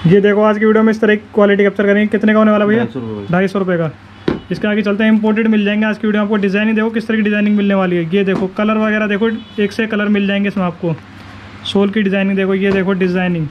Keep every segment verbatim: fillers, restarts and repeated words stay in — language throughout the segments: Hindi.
ये देखो आज की वीडियो में इस तरह की क्वालिटी कैप्चर करेंगे। कितने का होने वाला भैया? ढाई सौ रुपये का। इसके आगे चलते हैं, इंपोर्टेड मिल जाएंगे। आज की वीडियो में आपको डिज़ाइनिंग देखो किस तरह की डिज़ाइनिंग मिलने वाली है। ये देखो कलर वगैरह देखो, एक से कलर मिल जाएंगे इसमें आपको। सोल की डिज़ाइनिंग देखो, ये देखो डिज़ाइनिंग,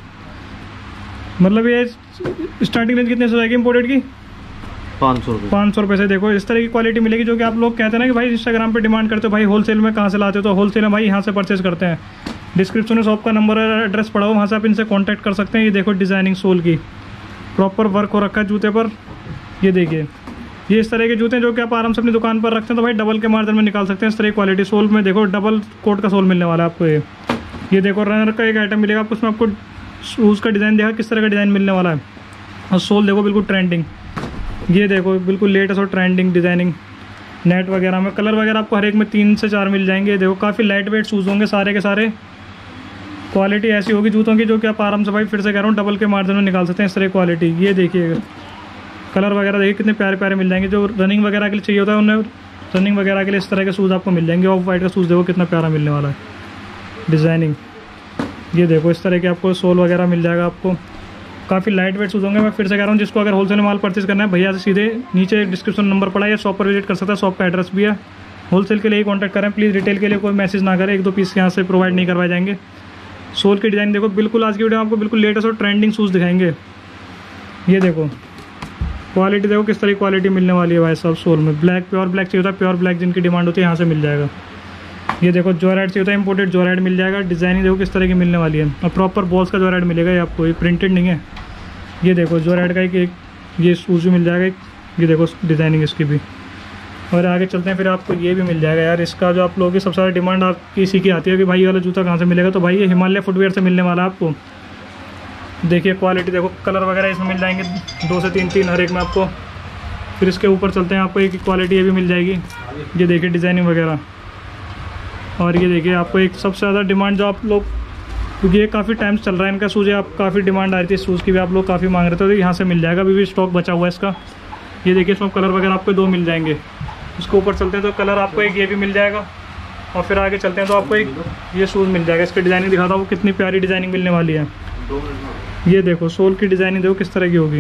मतलब ये स्टार्टिंग रेंज कितने से जाएगी इंपोर्टेड की? पाँच सौ रुपये पाँच सौ रुपये से देखो इस तरह की क्वालिटी मिलेगी। जो कि आप लोग कहते हैं ना कि भाई इंस्टाग्राम पे डिमांड करते हो, भाई होलसेल में कहाँ से लाते हो, तो होलसेल में भाई यहाँ से परचेज करते हैं। डिस्क्रिप्शन में शॉप का नंबर और एड्रेस पड़ा हो, वहाँ से आप इनसे कॉन्टैक्ट कर सकते हैं। ये देखो डिज़ाइनिंग सोल की प्रॉपर वर्क हो रखा है जूते पर। ये देखिए ये इस तरह के जूते हैं जो कि आप आराम से अपनी दुकान पर रखते हैं तो भाई डबल के मार्जिन में निकाल सकते हैं। इस तरह की क्वालिटी सोल में देखो, डबल कोट का सोल मिलने वाला है आपको। ये ये देखो रनर का एक आइटम मिलेगा आपको, उसमें आपको शूज़ का डिज़ाइन देखा किस तरह का डिज़ाइन मिलने वाला है। और सोल देखो बिल्कुल ट्रेंडिंग, ये देखो बिल्कुल लेटेस्ट और ट्रेंडिंग डिज़ाइनिंग। नेट वगैरह में कलर वगैरह आपको हर एक में तीन से चार मिल जाएंगे। देखो काफ़ी लाइट वेट शूज़ होंगे सारे के सारे। क्वालिटी ऐसी होगी जूतों की जो कि आप आराम से भाई फिर से कह रहा हूँ डबल के मार्जिन में निकाल सकते हैं। इस तरह क्वालिटी ये देखिएगा, कलर वगैरह देखिए कितने प्यारे प्यारे मिल जाएंगे। जो रनिंग वगैरह के लिए चाहिए होता है उन्हें रनिंग वगैरह के लिए इस तरह के शूज़ आपको मिल जाएंगे। ऑफ वाइट का शूज़ देखो कितना प्यारा मिलने वाला है डिज़ाइनिंग। ये देखो इस तरह के आपको सोल वगैरह मिल जाएगा आपको। काफ़ी लाइट वेट शूज़ होंगे। मैं फिर से कह रहा हूँ जिसको अगर होलसेल माल परचेज करना है भैया से सीधे नीचे डिस्क्रिप्शन नंबर पड़ा है, शॉप पर विजिट कर सकता है। शॉप का एड्रेस भी है। होलसेल के लिए ही कॉन्टैक्ट करें प्लीज़, रिटेल के लिए कोई मैसेज ना करें। एक दो पीस यहाँ से प्रोवाइड नहीं करवाए जाएंगे। सोल की डिज़ाइन देखो बिल्कुल आज की वीडियो में आपको बिल्कुल लेटेस्ट और ट्रेंडिंग शूज़ दिखाएंगे। ये देखो क्वालिटी देखो किस तरह की क्वालिटी मिलने वाली है भाई साहब सोल में। ब्लैक प्योर ब्लैक चाहिए होता है, प्योर ब्लैक जिनकी डिमांड होती है यहाँ से मिल जाएगा। ये देखो जोराइड चाहिए होता है इंपोर्टेड, जोराइड मिल जाएगा। डिज़ाइनिंग देखो किस तरह की मिलने वाली है और प्रॉपर बॉल्स का जोराइड मिलेगा ये आपको, ये प्रिंटेड नहीं है। ये देखो जोराइड का एक, एक ये शूज़ मिल जाएगा एक, ये देखो डिज़ाइनिंग इसकी भी। और आगे चलते हैं फिर आपको ये भी मिल जाएगा यार। इसका जो आप लोगों की सबसे ज़्यादा डिमांड आपकी इसी की आती है कि भाई ये वाला जूता कहाँ से मिलेगा, तो भाई ये हिमालय फुटवेयर से मिलने वाला है आपको। देखिए क्वालिटी देखो, कलर वगैरह इसमें मिल जाएंगे दो से तीन तीन हर एक में आपको। फिर इसके ऊपर चलते हैं, आपको एक क्वालिटी ये भी मिल जाएगी। ये देखिए डिज़ाइनिंग वगैरह। और ये देखिए आपको एक सबसे ज़्यादा डिमांड जो आप लोग, क्योंकि ये काफ़ी टाइम चल रहा है इनका शूज़, आप काफ़ी डिमांड आ रही थी शूज़ की भी, आप लोग काफ़ी मांग रहे थे, तो यहाँ से मिल जाएगा। अभी भी स्टॉक बचा हुआ है इसका। ये देखिए इसमें कलर वगैरह आपको दो मिल जाएंगे। उसके ऊपर चलते हैं तो कलर आपको एक ये भी मिल जाएगा। और फिर आगे चलते हैं तो आपको एक ये शूज़ मिल जाएगा। इसकी डिज़ाइनिंग दिखाता हूँ कितनी प्यारी डिज़ाइनिंग मिलने वाली है। ये देखो सोल की डिज़ाइनिंग देखो किस तरह की होगी।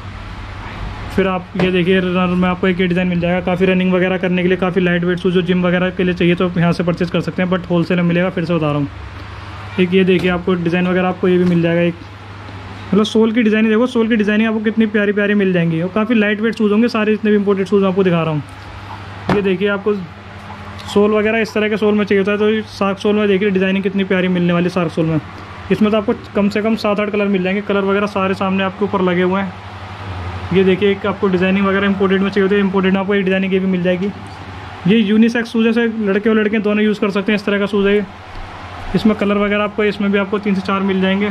फिर आप ये देखिए रनर में आपको एक ये डिज़ाइन मिल जाएगा। काफ़ी रनिंग वगैरह करने के लिए काफ़ी लाइट वेट शूज़ जो जिम वगैरह के लिए चाहिए तो यहाँ से परचेज़ कर सकते हैं, बट होलसेल में मिलेगा। फिर से बता रहा हूँ, एक ये देखिए आपको डिज़ाइन वगैरह आपको ये भी मिल जाएगा एक, मतलब सोल की डिज़ाइनिंग देखो, सोल की डिज़ाइनिंग आपको कितनी प्यारी प्यारी मिल जाएंगी। और काफ़ी लाइट वेट शूज़ होंगे सारे, जितने भी इंपोर्टेड शूज़ आपको दिखा रहा हूँ। ये देखिए आपको सोल वगैरह इस तरह के सोल में चाहिए होता है, तो शार्क सोल में देखिए डिज़ाइनिंग कितनी प्यारी मिलने वाली शार्क सोल में। इसमें तो आपको कम से कम सात आठ कलर मिल जाएंगे। कलर वगैरह सारे सामने आपके ऊपर लगे हुए हैं। ये देखिए एक आपको डिज़ाइनिंग वगैरह इंपोर्टेड में चाहिए होती है, इंपोर्टेड में आपको एक डिज़ाइनिंग ये भी मिल जाएगी। ये यूनिसेक्स शूज़ जैसे लड़के और लड़के दोनों यूज़ कर सकते हैं, इस तरह का शूज़ है। इसमें कलर वगैरह आपको इसमें भी आपको तीन से चार मिल जाएंगे।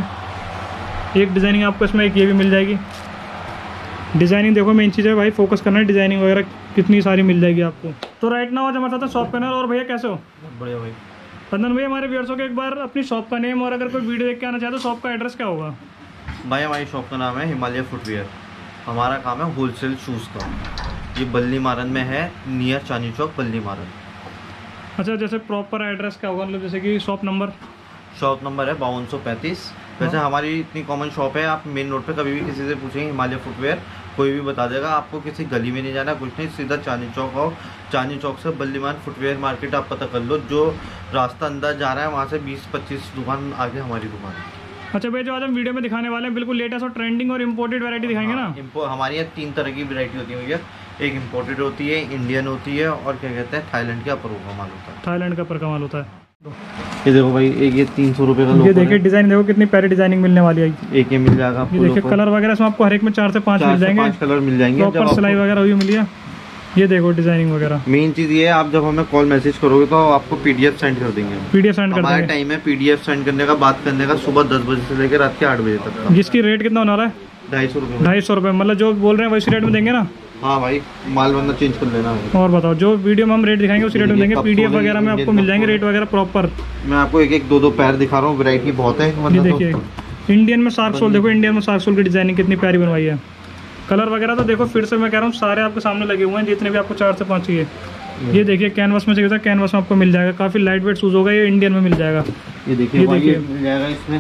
एक डिज़ाइनिंग आपको इसमें एक ये भी मिल जाएगी। डिज़ाइनिंग देखो मेन चीज़ है भाई, फोकस करना है। डिज़ाइनिंग वगैरह कितनी सारी मिल जाएगी आपको। तो राइट नाउ आज हमारे साथ शॉप पैनल। और भैया कैसे हो? बढ़िया भाई। पंदन भैया हमारे व्यूअर्सों को एक बार अपनी शॉप का नेम और अगर कोई वीडियो देख के आना चाहे तो शॉप का एड्रेस क्या होगा? भाई हमारी शॉप का नाम है हिमालय फुटवेयर। हमारा काम है होलसेल शूज़ का। ये बल्लीमारन में है, नियर चांदनी चौक बल्लीमारन। अच्छा, जैसे प्रॉपर एड्रेस क्या होगा, मतलब जैसे कि शॉप नंबर? शॉप नंबर है बावन सौ पैंतीस। वैसे हमारी इतनी कॉमन शॉप है, आप मेन रोड पे कभी भी किसी से पूछेंगे हिमालय फुटवेयर, कोई भी बता देगा। आपको किसी गली में नहीं जाना, कुछ नहीं, सीधा चांदनी चौक आओ। चांदनी चौक से बल्लीमारन फुटवेयर मार्केट आप पता कर लो, जो रास्ता अंदर जा रहा है वहाँ से बीस पच्चीस दुकान आगे हमारी दुकान है। अच्छा भैया, जो आज हम वीडियो में दिखाने वाले हैं बिल्कुल लेटेस्ट और ट्रेंडिंग और इम्पोर्टेड वैरायटी दिखाएंगे ना? हमारे यहाँ तीन तरह की वैरायटी होती है भैया। एक इम्पोर्टेड होती है, इंडियन होती है, और क्या कहते हैं थाईलैंड के अपर का माल होता है। थाईलैंड का अपर का माल होता है। ये देखो भाई, एक ये तीन सौ रुपये का लोकल। ये देखिए डिज़ाइन देखो कितनी प्यारी डिज़ाइनिंग मिलने वाली है। एक ये मिल जाएगा आपको। ये देखिए कलर वगैरह इसमें आपको हर एक में चार से पाँच मिल जाएंगे। पाँच कलर मिल जाएंगे। प्रॉपर सिलाई वगैरह हुई मिली है। ये देखो डिजाइनिंग वगैरह। मेन चीज ये है, आप जब हमें कॉल मैसेज करोगे तो आपको पीडीएफ सेंड कर देंगे। पीडीएफ सेंड कर देंगे। हमारा टाइम है पीडीएफ सेंड करने का, बात करने का, सुबह दस बजे से लेकर रात के आठ बजे तक का। जिसकी रेट कितना होना रहा है? ढाई सौ रुपये। ढाई सौ रुपये मतलब जो बोल रहे हैं वैसी रेट में देंगे ना? हाँ भाई, माल वरना चेंज कर लेना। और बताओ, जो वीडियो में हम रेट दिखाएंगे उसी रेट में देंगे। पीडीएफ वगैरह में आपको मिल जाएंगे रेट वगैरह प्रॉपर। मैं आपको एक एक दो दो पैर दिखा रहा हूँ, वैरायटी बहुत है। ये देखिए इंडियन में शार्क सोल, देखो इंडियन में शार्क सोल की डिजाइनिंग कितनी प्यारी बनवाई है। कलर वगैरह तो देखो फिर से मैं कह रहा हूँ सारे आपके सामने लगे हुए हैं, जितने भी आपको चार से पाँच चाहिए। ये देखिए कैनवस में चाहिए था, कैनवस में आपको मिल जाएगा। काफी लाइट वेट शूज होगा, ये इंडियन में मिल जाएगा। ये देखिए, ये देखिए मिल जाएगा इसमें।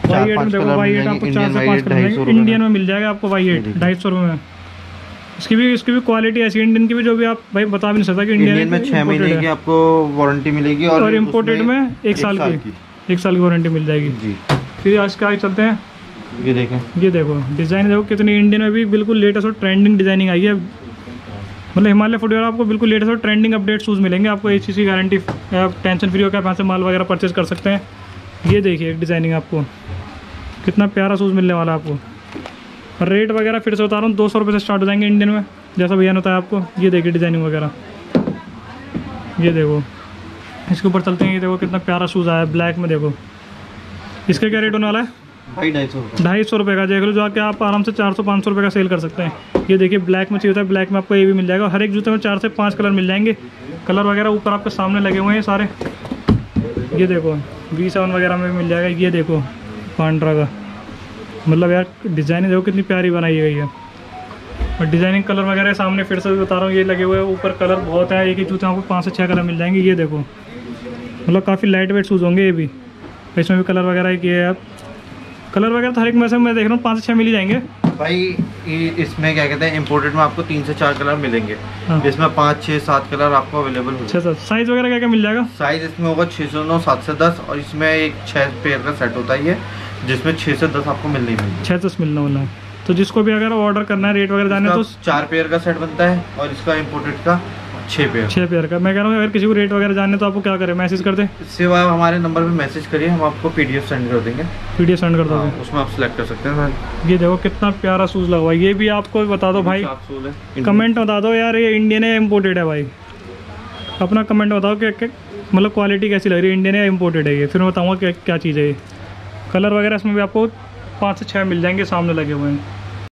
वाई एट में देखो, वाई एट आपको चार से पाँच कलर मिलेंगे, इंडियन में मिल जाएगा आपको वाई एट ढाई सौ रुपये में। इसकी भी इसकी भी क्वालिटी ऐसी, इंडियन की भी जो भी आप भाई बता भी नहीं सकता कि इंडियन में छः महीने की आपको वारंटी मिलेगी और इम्पोर्टेड में एक साल की एक साल की वारंटी मिल जाएगी जी। फिर आज के आगे चलते हैं, ये देखें, ये देखो डिज़ाइन देखो कितनी, इंडियन में भी बिल्कुल लेटेस्ट और ट्रेंडिंग डिज़ाइनिंग आई है। मतलब हिमालय फुटवेयर आपको बिल्कुल लेटेस्ट और ट्रेंडिंग अपडेट शूज़ मिलेंगे आपको, इस चीज़ की गारंटी, आप टेंशन फ्री होकर आप यहाँ से माल वगैरह परचेज कर सकते हैं। ये देखिए डिज़ाइनिंग आपको कितना प्यारा शूज़ मिलने वाला है आपको। रेट वगैरह फिर से बता रहा हूँ, दो सौ रुपये से स्टार्ट हो जाएंगे इंडियन में, जैसा भैया ने बताया आपको। ये देखिए डिज़ाइनिंग वगैरह, ये देखो इसके ऊपर चलते हैं। ये देखो कितना प्यारा शूज़ आया है ब्लैक में, देखो इसका क्या रेट होने वाला है? भाई ढाई सौ ढाई सौ रुपये का, देख लो जाके आप आराम से चार सौ पाँच सौ रुपये का सेल कर सकते हैं। ये देखिए ब्लैक में चाहिए होता है, ब्लैक में आपको ये भी मिल जाएगा। हर एक जूते में चार से पाँच कलर मिल जाएंगे, कलर वगैरह ऊपर आपके सामने लगे हुए हैं सारे। ये देखो वी सेवन वगैरह में भी मिल जाएगा। ये देखो पांड्रा का, मतलब यार डिज़ाइनिंग देखो कितनी प्यारी बनाई गई है। और डिज़ाइनिंग कलर वगैरह सामने फिर से बता रहा हूँ, ये लगे हुए हैं ऊपर, कलर बहुत है। एक ही जूते में आपको पाँच से छः कलर मिल जाएंगे। ये देखो मतलब काफ़ी लाइट वेट शूज़ होंगे ये भी, इसमें भी कलर वगैरह किए हैं आप। कलर वगैरह तो हर एक में से मैं देख रहा हूँ पाँच से छः मिल ही जाएंगे भाई। इसमें क्या कहते हैं, इम्पोर्टेड में आपको तीन से चार कलर मिलेंगे। हाँ। इसमें पाँच छः सात कलर आपको अवेलेबल होंगे। अच्छा सर, साइज़ वगैरह क्या क्या मिल जाएगा? साइज़ इसमें होगा छः से नौ, सात से दस, और इसमें एक छः पेयर का सेट होता है ये, जिसमें छः से दस आपको मिलने ही मिलेंगे। छः दस मिलने वाला है, तो जिसको भी अगर ऑर्डर करना है, रेट वगैरह जाने तो चार पेयर का सेट बनता है, और इसका इम्पोर्टेड का छः पेयर छः पेयर का। मैं कह रहा हूँ अगर किसी को रेट वगैरह जानने तो आपको क्या करें, मैसेज कर दें? इससे आप हमारे नंबर पे मैसेज करिए, हम आपको पीडीएफ सेंड कर देंगे। पीडीएफ सेंड कर दोगे? उसमें आप सिलेक्ट कर सकते हैं सर। ये देखो कितना प्यारा शूज़ लगा हुआ है। ये भी आपको बता दो भाई, कमेंट बता दो यार ये इंडियन है इम्पोर्टेड है भाई। अपना कमेंट बताओ कि मतलब क्वालिटी कैसी लग रही है, इंडियन है इम्पोर्टेड है ये, फिर मैं बताऊँगा क्या क्या चीज़ है ये। कलर वगैरह इसमें भी आपको पाँच से छः मिल जाएंगे, सामने लगे हुए हैं।